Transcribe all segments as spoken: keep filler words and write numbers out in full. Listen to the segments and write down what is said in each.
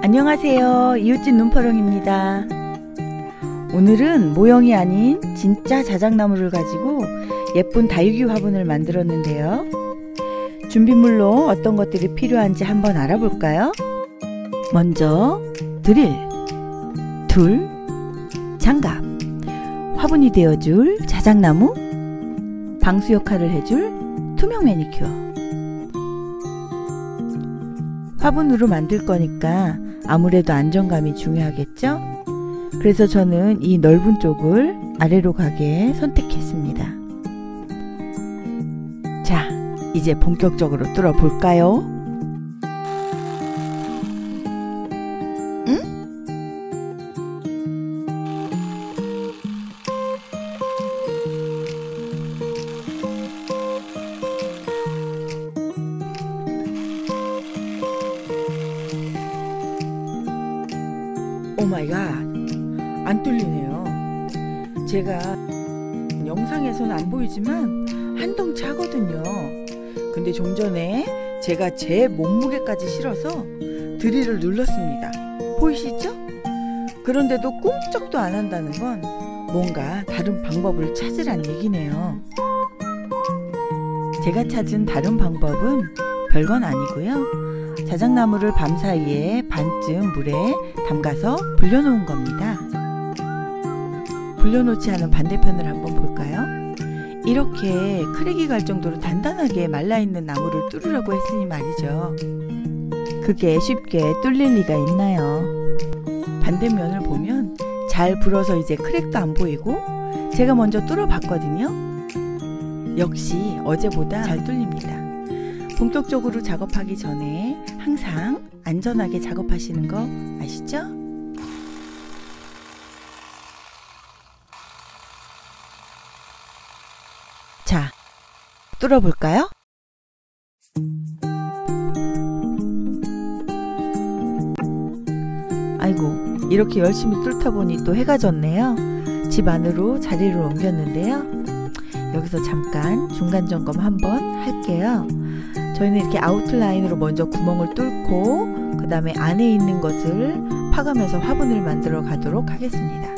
안녕하세요. 이웃집 눈퍼렁입니다. 오늘은 모형이 아닌 진짜 자작나무를 가지고 예쁜 다육이 화분을 만들었는데요. 준비물로 어떤 것들이 필요한지 한번 알아볼까요? 먼저 드릴, 툴, 장갑, 화분이 되어줄 자작나무, 방수 역할을 해줄 투명 매니큐어. 화분으로 만들 거니까 아무래도 안정감이 중요하겠죠? 그래서 저는 이 넓은 쪽을 아래로 가게 선택했습니다. 자, 이제 본격적으로 뚫어 볼까요? 응? 오마이갓, 안 뚫리네요. 제가 영상에서는 안 보이지만 한덩치 하거든요. 근데 좀 전에 제가 제 몸무게까지 실어서 드릴을 눌렀습니다. 보이시죠? 그런데도 꼼짝도 안 한다는 건 뭔가 다른 방법을 찾으란 얘기네요. 제가 찾은 다른 방법은 별건 아니고요. 자작나무를 밤사이에 반쯤 물에 담가서 불려놓은 겁니다. 불려놓지 않은 반대편을 한번 볼까요? 이렇게 크랙이 갈 정도로 단단하게 말라있는 나무를 뚫으려고 했으니 말이죠. 그게 쉽게 뚫릴 리가 있나요? 반대면을 보면 잘 불어서 이제 크랙도 안 보이고 제가 먼저 뚫어봤거든요. 역시 어제보다 잘 뚫립니다. 본격적으로 작업하기 전에 항상 안전하게 작업하시는 거 아시죠? 자, 뚫어볼까요? 아이고, 이렇게 열심히 뚫다 보니 또 해가 졌네요. 집 안으로 자리를 옮겼는데요. 여기서 잠깐 중간 점검 한번 할게요. 저희는 이렇게 아웃라인으로 먼저 구멍을 뚫고 그 다음에 안에 있는 것을 파가면서 화분을 만들어 가도록 하겠습니다.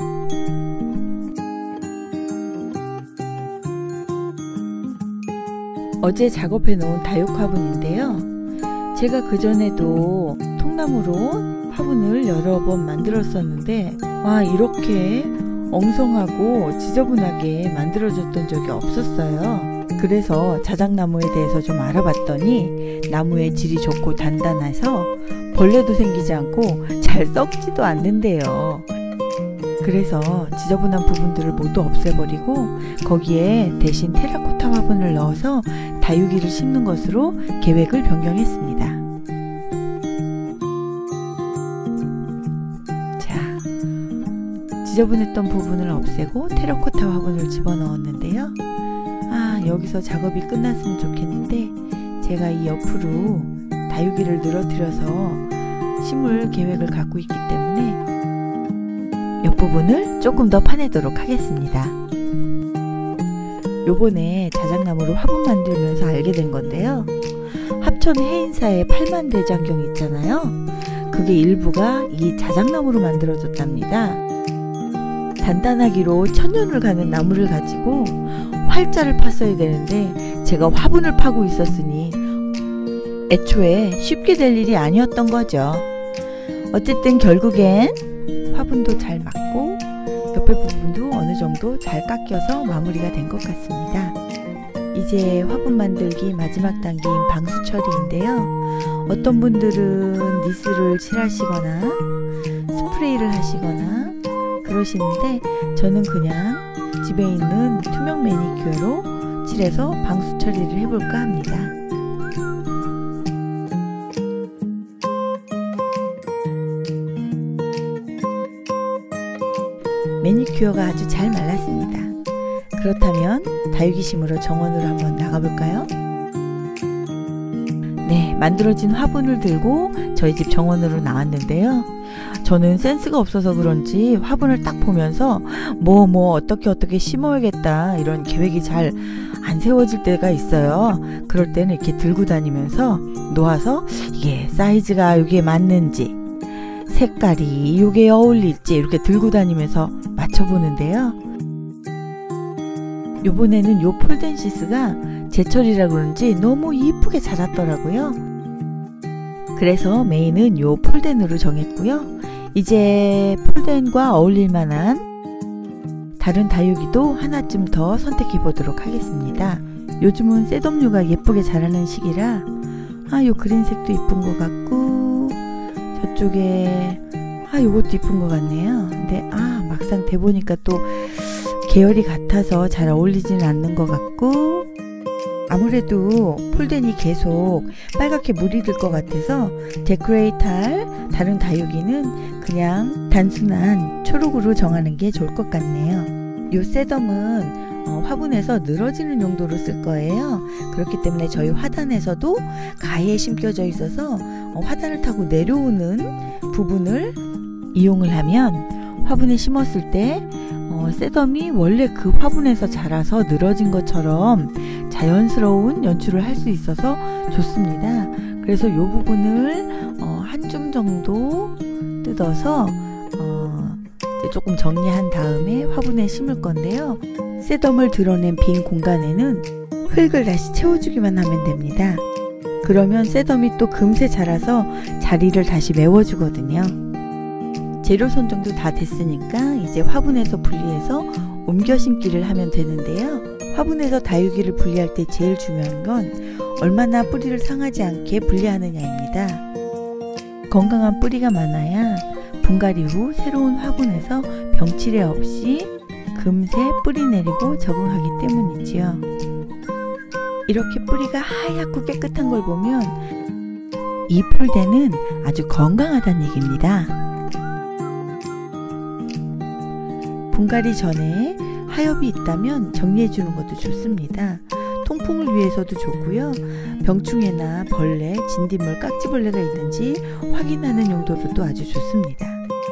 어제 작업해 놓은 다육 화분인데요. 제가 그전에도 통나무로 화분을 여러 번 만들었었는데 와, 이렇게 엉성하고 지저분하게 만들어졌던 적이 없었어요. 그래서 자작나무에 대해서 좀 알아봤더니 나무의 질이 좋고 단단해서 벌레도 생기지 않고 잘 썩지도 않는데요. 그래서 지저분한 부분들을 모두 없애버리고 거기에 대신 테라코타 화분을 넣어서 다육이를 심는 것으로 계획을 변경했습니다. 자, 지저분했던 부분을 없애고 테라코타 화분을 집어넣었는데요. 아, 여기서 작업이 끝났으면 좋겠는데 제가 이 옆으로 다육이를 늘어뜨려서 심을 계획을 갖고 있기 때문에 옆부분을 조금 더 파내도록 하겠습니다. 요번에 자작나무로 화분 만들면서 알게 된 건데요. 합천 해인사의 팔만대장경 있잖아요. 그게 일부가 이 자작나무로 만들어졌답니다. 단단하기로 천년을 가는 나무를 가지고 활자를 팠어야 되는데 제가 화분을 파고 있었으니 애초에 쉽게 될 일이 아니었던 거죠. 어쨌든 결국엔 화분도 잘 맞고 옆에 부분도 어느 정도 잘 깎여서 마무리가 된 것 같습니다. 이제 화분 만들기 마지막 단계인 방수 처리인데요. 어떤 분들은 니스를 칠하시거나 스프레이를 하시거나 그러시는데 저는 그냥 집에 있는 투명 매니큐어로 칠해서 방수 처리를 해볼까 합니다. 매니큐어가 아주 잘 말랐습니다. 그렇다면 다육이 심으러 정원으로 한번 나가볼까요? 네, 만들어진 화분을 들고 저희 집 정원으로 나왔는데요. 저는 센스가 없어서 그런지 화분을 딱 보면서 뭐 뭐 어떻게 어떻게 심어야겠다 이런 계획이 잘 안 세워질 때가 있어요. 그럴 때는 이렇게 들고 다니면서 놓아서 이게 사이즈가 여기에 맞는지 색깔이 요게 어울릴지 이렇게 들고 다니면서 맞춰보는데요. 요번에는 요 폴덴시스가 제철이라 그런지 너무 이쁘게 자랐더라고요. 그래서 메인은 요 폴덴으로 정했고요. 이제 폴덴과 어울릴 만한 다른 다육이도 하나쯤 더 선택해 보도록 하겠습니다. 요즘은 셋업류가 예쁘게 자라는 시기라 아, 요 그린색도 이쁜 것 같고 저쪽에 아, 요것도 이쁜 것 같네요. 근데 아, 막상 대보니까 또 계열이 같아서 잘 어울리지는 않는 것 같고 아무래도 폴덴이 계속 빨갛게 물이 들 것 같아서 데코레이트할 다른 다육이는 그냥 단순한 초록으로 정하는 게 좋을 것 같네요. 요 셋업은 어, 화분에서 늘어지는 용도로 쓸 거예요. 그렇기 때문에 저희 화단에서도 가에 심겨져 있어서 어, 화단을 타고 내려오는 부분을 이용을 하면 화분에 심었을 때 어, 셋업이 원래 그 화분에서 자라서 늘어진 것처럼 자연스러운 연출을 할 수 있어서 좋습니다. 그래서 이 부분을 어, 한 줌 정도 뜯어서 어, 조금 정리한 다음에 화분에 심을 건데요. 셋업을 드러낸 빈 공간에는 흙을 다시 채워주기만 하면 됩니다. 그러면 셋업이 또 금세 자라서 자리를 다시 메워주거든요. 재료 선정도 다 됐으니까 이제 화분에서 분리해서 옮겨 심기를 하면 되는데요. 화분에서 다육이를 분리할 때 제일 중요한 건 얼마나 뿌리를 상하지 않게 분리하느냐입니다. 건강한 뿌리가 많아야 분갈이 후 새로운 화분에서 병치레 없이 금세 뿌리 내리고 적응하기 때문이지요. 이렇게 뿌리가 하얗고 깨끗한 걸 보면 이 폴덴은 아주 건강하다는 얘기입니다. 분갈이 전에 하엽이 있다면 정리해 주는 것도 좋습니다. 통풍을 위해서도 좋고요. 병충해나 벌레, 진딧물, 깍지벌레가 있는지 확인하는 용도로도 아주 좋습니다.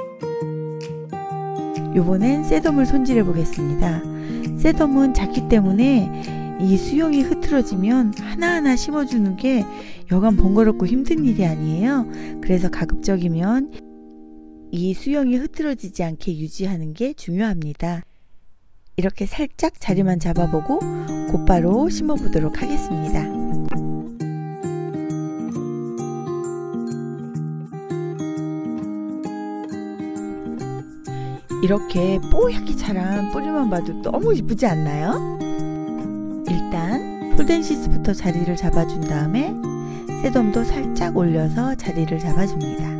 요번엔 셋업을 손질해 보겠습니다. 셋업은 작기 때문에 이 수영이 흐트러지면 하나하나 심어주는 게 여간 번거롭고 힘든 일이 아니에요. 그래서 가급적이면 이 수영이 흐트러지지 않게 유지하는 게 중요합니다. 이렇게 살짝 자리만 잡아보고 곧바로 심어보도록 하겠습니다. 이렇게 뽀얗게 자란 뿌리만 봐도 너무 이쁘지 않나요? 일단 폴덴시스부터 자리를 잡아준 다음에 셋업도 살짝 올려서 자리를 잡아줍니다.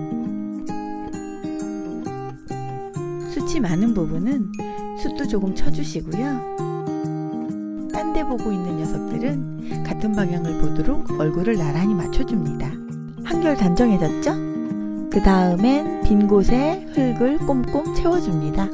숱이 많은 부분은 숱도 조금 쳐주시고요. 딴 데 보고 있는 녀석들은 같은 방향을 보도록 얼굴을 나란히 맞춰줍니다. 한결 단정해졌죠? 그 다음엔 빈 곳에 흙을 꼼꼼 채워줍니다.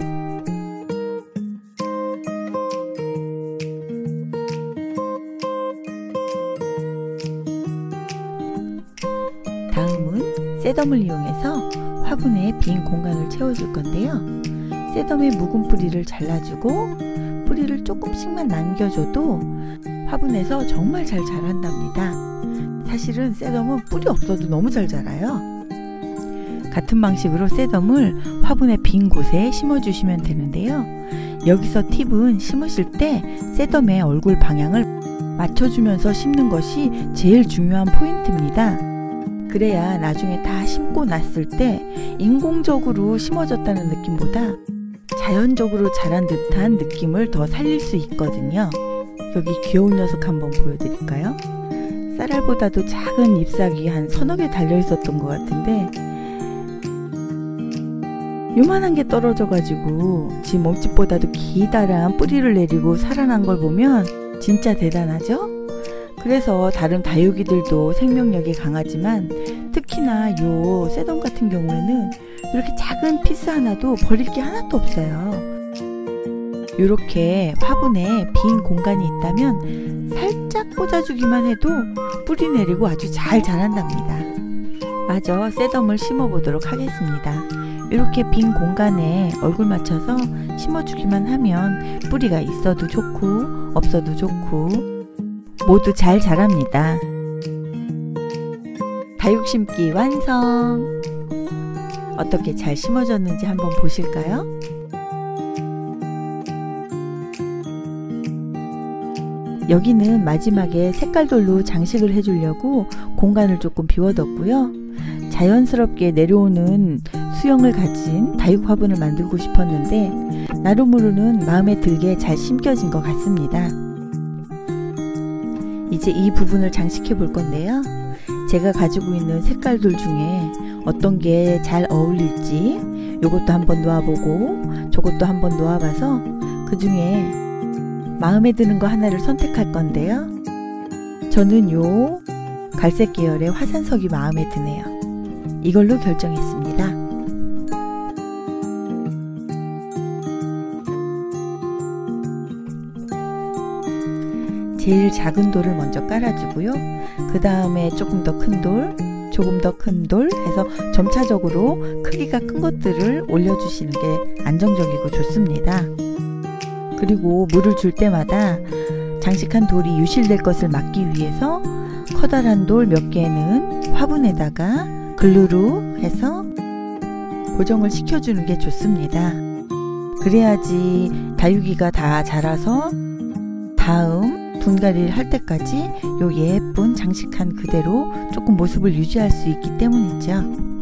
다음은 셋업을 이용해서 화분에 빈 공간을 채워줄 건데요. 셋업의 묵은 뿌리를 잘라주고 뿌리를 조금씩만 남겨줘도 화분에서 정말 잘 자란답니다. 사실은 셋업은 뿌리 없어도 너무 잘 자라요. 같은 방식으로 셋업을 화분의 빈 곳에 심어주시면 되는데요. 여기서 팁은 심으실 때 셋업의 얼굴 방향을 맞춰주면서 심는 것이 제일 중요한 포인트입니다. 그래야 나중에 다 심고 났을 때 인공적으로 심어졌다는 느낌보다 자연적으로 자란 듯한 느낌을 더 살릴 수 있거든요. 여기 귀여운 녀석 한번 보여드릴까요? 쌀알보다도 작은 잎사귀 한 서너 개 달려 있었던 것 같은데 요만한 게 떨어져 가지고 지 몸집보다도 기다란 뿌리를 내리고 살아난 걸 보면 진짜 대단하죠? 그래서 다른 다육이들도 생명력이 강하지만 특히나 요 셋업 같은 경우에는 이렇게 작은 피스 하나도 버릴 게 하나도 없어요. 이렇게 화분에 빈 공간이 있다면 살짝 꽂아주기만 해도 뿌리 내리고 아주 잘 자란답니다. 마저 셋업을 심어 보도록 하겠습니다. 이렇게 빈 공간에 얼굴 맞춰서 심어주기만 하면 뿌리가 있어도 좋고 없어도 좋고 모두 잘 자랍니다. 다육 심기 완성! 어떻게 잘 심어졌는지 한번 보실까요? 여기는 마지막에 색깔돌로 장식을 해주려고 공간을 조금 비워뒀고요. 자연스럽게 내려오는 수영을 가진 다육 화분을 만들고 싶었는데 나름으로는 마음에 들게 잘 심겨진 것 같습니다. 이제 이 부분을 장식해 볼 건데요. 제가 가지고 있는 색깔돌 중에 어떤 게 잘 어울릴지 요것도 한번 놓아보고 저것도 한번 놓아봐서 그 중에 마음에 드는 거 하나를 선택할 건데요. 저는 요 갈색 계열의 화산석이 마음에 드네요. 이걸로 결정했습니다. 제일 작은 돌을 먼저 깔아주고요. 그 다음에 조금 더 큰 돌, 조금 더 큰 돌 해서 점차적으로 크기가 큰 것들을 올려주시는 게 안정적이고 좋습니다. 그리고 물을 줄 때마다 장식한 돌이 유실될 것을 막기 위해서 커다란 돌 몇 개는 화분에다가 글루로 해서 고정을 시켜주는 게 좋습니다. 그래야지 다육이가 다 자라서 다음 분갈이를 할 때까지 요 예쁜 장식한 그대로 조금 모습을 유지할 수 있기 때문이죠.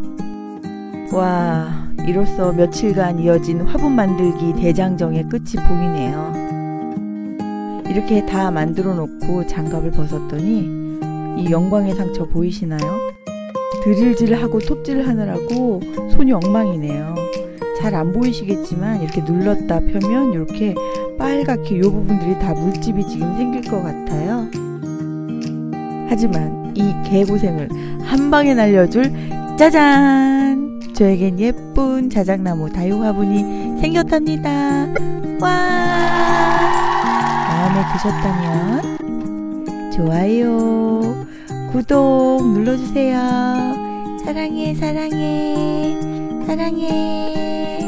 와, 이로써 며칠간 이어진 화분 만들기 대장정의 끝이 보이네요. 이렇게 다 만들어 놓고 장갑을 벗었더니 이 영광의 상처 보이시나요? 드릴질하고 톱질을 하느라고 손이 엉망이네요. 잘 안 보이시겠지만 이렇게 눌렀다 펴면 이렇게 빨갛게 이 부분들이 다 물집이 지금 생길 것 같아요. 하지만 이 개고생을 한 방에 날려줄 짜잔! 저에겐 예쁜 자작나무 다육 화분이 생겼답니다. 와! 마음에 드셨다면 좋아요, 구독 눌러주세요. 사랑해, 사랑해, 사랑해.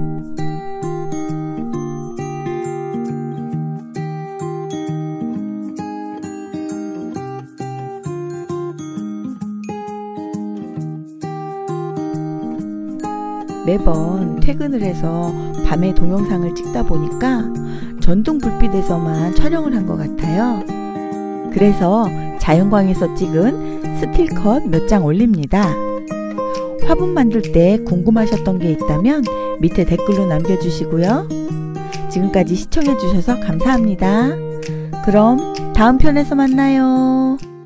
매번 퇴근을 해서 밤에 동영상을 찍다 보니까 전등 불빛에서만 촬영을 한 것 같아요. 그래서 자연광에서 찍은 스틸컷 몇 장 올립니다. 화분 만들 때 궁금하셨던 게 있다면 밑에 댓글로 남겨주시고요. 지금까지 시청해주셔서 감사합니다. 그럼 다음 편에서 만나요.